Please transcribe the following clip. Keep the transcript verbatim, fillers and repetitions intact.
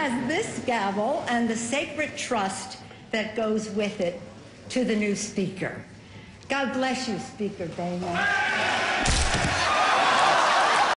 has this gavel and the sacred trust that goes with it to the new Speaker. God bless you, Speaker Boehner.